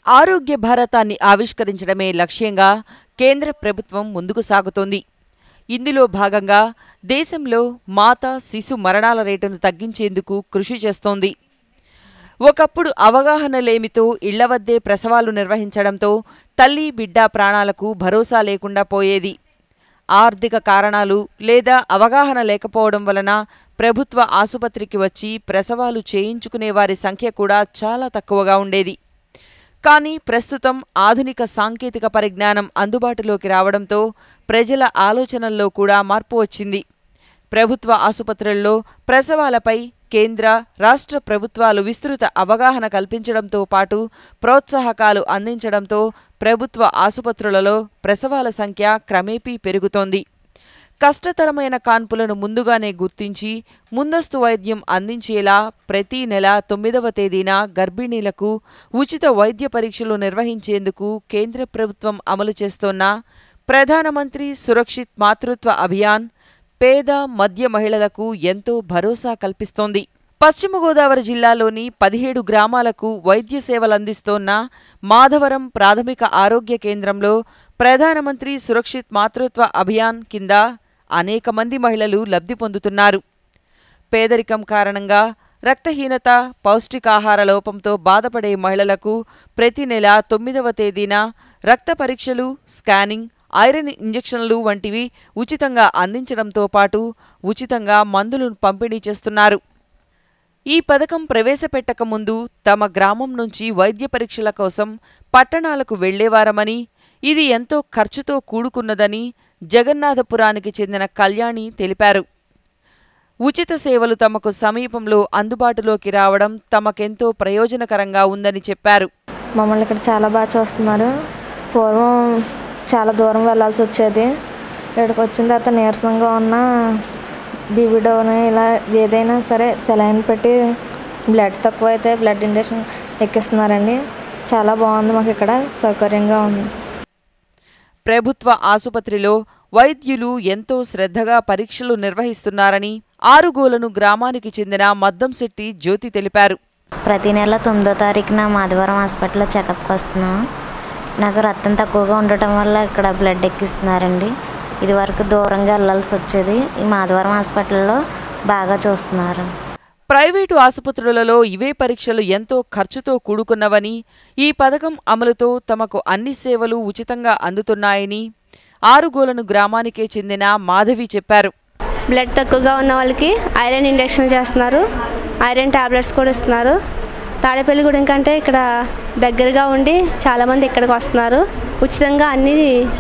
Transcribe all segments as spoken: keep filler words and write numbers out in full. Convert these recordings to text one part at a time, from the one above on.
ఆరోగ్య భారతాన్ని ఆవిష్కరించడమే లక్ష్యంగా కేంద్ర ప్రభుత్వం ముందుకు సాగుతోంది. ఇందులో భాగంగా దేశంలో మాతా శిశు మరణాల రేటును తగ్గించేందుకు కృషి చేస్తోంది. ఒకప్పుడు అవగాహన లేమితో ఇళ్ల వద్దే ప్రసవాలు నిర్వహించడంతో తల్లి బిడ్డ ప్రాణాలకు భరోసా లేకుండా పోయేది. ఆర్థిక కారణాలు లేదా అవగాహన లేకపోవడం వలన ప్రభుత్వ ఆసుపత్రికి వచ్చి ప్రసవాలు చేయించుకునే వారి సంఖ్య కూడా చాలా తక్కువగా ఉండేది. కానీ ప్రస్తుతం ఆధునిక సాంకేతిక పరిజ్ఞానం అందుబాటులోకి రావడంతో ప్రజల ఆలోచనల్లో కూడా మార్పు వచ్చింది. ప్రభుత్వ ఆసుపత్రుల్లో ప్రసవాలపై కేంద్ర, రాష్ట్ర ప్రభుత్వాలు విస్తృత అవగాహన కల్పించడంతో పాటు ప్రోత్సాహకాలు అందించడంతో ప్రభుత్వ ఆసుపత్రులలో ప్రసవాల సంఖ్య క్రమేపీ పెరుగుతోంది. కష్టతరమైన కాన్పులను ముందుగానే గుర్తించి ముందస్తు వైద్యం అందించేలా ప్రతి నెల తొమ్మిదవ తేదీన గర్భిణీలకు ఉచిత వైద్య పరీక్షలు నిర్వహించేందుకు కేంద్ర ప్రభుత్వం అమలు చేస్తోన్న ప్రధానమంత్రి సురక్షిత్ మాతృత్వ అభియాన్ పేద మధ్య మహిళలకు ఎంతో భరోసా కల్పిస్తోంది. పశ్చిమ గోదావరి జిల్లాలోని పదిహేడు గ్రామాలకు వైద్య సేవలందిస్తోన్న మాధవరం ప్రాథమిక ఆరోగ్య కేంద్రంలో ప్రధానమంత్రి సురక్షిత్ మాతృత్వ అభియాన్ కింద అనేక మంది మహిళలు లబ్ధి పొందుతున్నారు. పేదరికం కారణంగా రక్తహీనత, పౌష్టికాహార లోపంతో బాధపడే మహిళలకు ప్రతి నెల తొమ్మిదవ తేదీన రక్త పరీక్షలు, స్కానింగ్, ఐరన్ ఇంజెక్షన్లు వంటివి ఉచితంగా అందించడంతో పాటు ఉచితంగా మందులను పంపిణీ చేస్తున్నారు. ఈ పథకం ప్రవేశపెట్టక ముందు తమ గ్రామం నుంచి వైద్య పరీక్షల కోసం పట్టణాలకు వెళ్లేవారమని, ఇది ఎంతో ఖర్చుతో కూడుకున్నదని జగన్నాథపురానికి చెందిన కళ్యాణి తెలిపారు. ఉచిత సేవలు తమకు సమీపంలో అందుబాటులోకి రావడం తమకెంతో ప్రయోజనకరంగా ఉందని చెప్పారు. మమ్మల్ని ఇక్కడ చాలా బాగా చూస్తున్నారు. పూర్వం చాలా దూరం వెళ్ళాల్సి వచ్చేది. ఇక్కడికి వచ్చిన తర్వాత నీరసంగా ఉన్న బీబీడోని ఇలా ఏదైనా సరే సెలైన్ పెట్టి బ్లడ్ తక్కువైతే బ్లడ్ ఇంజెక్షన్ ఎక్కిస్తున్నారండి. చాలా బాగుంది, మాకు ఇక్కడ సౌకర్యంగా ఉంది. ప్రభుత్వ ఆసుపత్రిలో వైద్యులు ఎంతో శ్రద్ధగా పరీక్షలు నిర్వహిస్తున్నారని ఆరుగోలను గ్రామానికి చెందిన మద్దంశెట్టి జ్యోతి తెలిపారు. ప్రతి నెల తొమ్మిదో తారీఖున మాధవరం హాస్పిటల్లో చెకప్కి వస్తున్నాం. నాకు రక్తం తక్కువగా ఉండటం వల్ల ఇక్కడ బ్లడ్ ఎక్కిస్తున్నారండి. ఇది వరకు దూరంగా వెళ్ళాల్సి వచ్చేది. ఈ మాధవరం హాస్పిటల్లో బాగా చూస్తున్నారు. ప్రైవేటు ఆసుపత్రులలో ఇవే పరీక్షలు ఎంతో ఖర్చుతో కూడుకున్నవని, ఈ పథకం అమలుతో తమకు అన్ని సేవలు ఉచితంగా అందుతున్నాయని ఆరుగోలను గ్రామానికే చెందిన మాధవి చెప్పారు. బ్లడ్ తక్కువగా ఉన్న వాళ్ళకి ఐరన్ ఇంజెక్షన్ చేస్తున్నారు, ఐరన్ టాబ్లెట్స్ కూడా ఇస్తున్నారు. తాడేపల్లిగూడెం కంటే ఇక్కడ దగ్గరగా ఉండి చాలామంది ఇక్కడికి వస్తున్నారు. ఉచితంగా అన్ని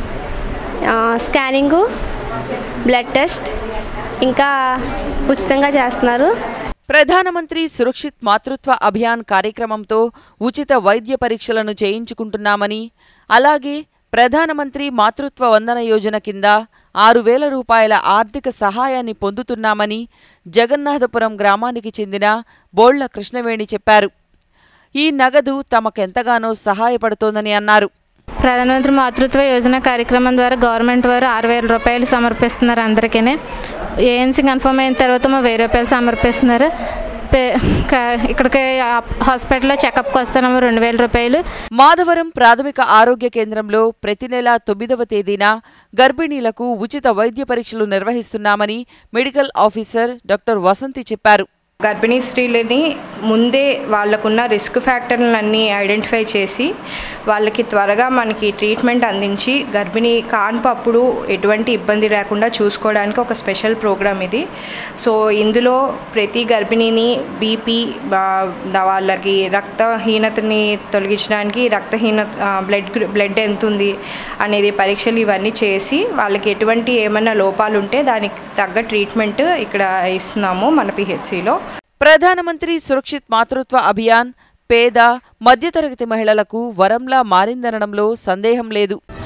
స్కానింగు, బ్లడ్ టెస్ట్ ఇంకా ఉచితంగా చేస్తున్నారు. ప్రధానమంత్రి సురక్షిత్ మాతృత్వ అభియాన్ కార్యక్రమంతో ఉచిత వైద్య పరీక్షలను చేయించుకుంటున్నామని, అలాగే ప్రధానమంత్రి మాతృత్వ వందన యోజన కింద ఆరు వేల రూపాయల ఆర్థిక సహాయాన్ని పొందుతున్నామని జగన్నాథపురం గ్రామానికి చెందిన బోళ్ల కృష్ణవేణి చెప్పారు. ఈ నగదు తమకెంతగానో సహాయపడుతోందని అన్నారు. ప్రధానమంత్రి మాతృత్వ యోజన కార్యక్రమం ద్వారా గవర్నమెంట్ వారు ఆరు వేల రూపాయలు సమర్పిస్తున్నారు. అందరికీ ఏఎన్సీ కన్ఫర్మ్ అయిన తర్వాత మా వెయ్యి రూపాయలు సమర్పిస్తున్నారు. ఇక్కడికి హాస్పిటల్లో చెకప్కి వస్తున్నాము రెండు వేల రూపాయలు. మాధవరం ప్రాథమిక ఆరోగ్య కేంద్రంలో ప్రతి నెల తొమ్మిదవ తేదీన గర్భిణీలకు ఉచిత వైద్య పరీక్షలు నిర్వహిస్తున్నామని మెడికల్ ఆఫీసర్ డాక్టర్ వసంతి చెప్పారు. గర్భిణీ స్త్రీలని ముందే వాళ్ళకున్న రిస్క్ ఫ్యాక్టర్లన్నీ ఐడెంటిఫై చేసి వాళ్ళకి త్వరగా మనకి ట్రీట్మెంట్ అందించి గర్భిణీ కాన్పు అప్పుడు ఎటువంటి ఇబ్బంది లేకుండా చూసుకోవడానికి ఒక స్పెషల్ ప్రోగ్రామ్ ఇది. సో ఇందులో ప్రతి గర్భిణీని బీపీ, వాళ్ళకి రక్తహీనతని తొలగించడానికి రక్తహీన బ్లడ్ బ్లడ్ ఎంత ఉంది అనేది పరీక్షలు ఇవన్నీ చేసి వాళ్ళకి ఎటువంటి ఏమైనా లోపాలు ఉంటే దానికి తగ్గ ట్రీట్మెంట్ ఇక్కడ ఇస్తున్నాము మన పిహెచ్సిలో. ప్రధానమంత్రి సురక్షిత్ మాతృత్వ అభియాన్ పేద, మధ్యతరగతి మహిళలకు వరంలా మారిందనడంలో సందేహం లేదు.